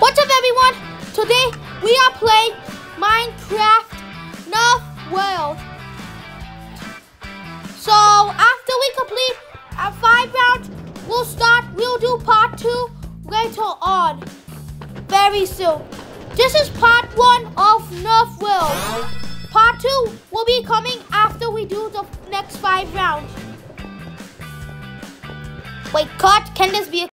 What's up, everyone? Today we are playing Minecraft Nerf World. So after we complete our 5 rounds, we'll do part 2 later on, very soon. This is part 1 of Nerf World. Part 2 will be coming after we do the next 5 rounds. Wait, cut. Can this be a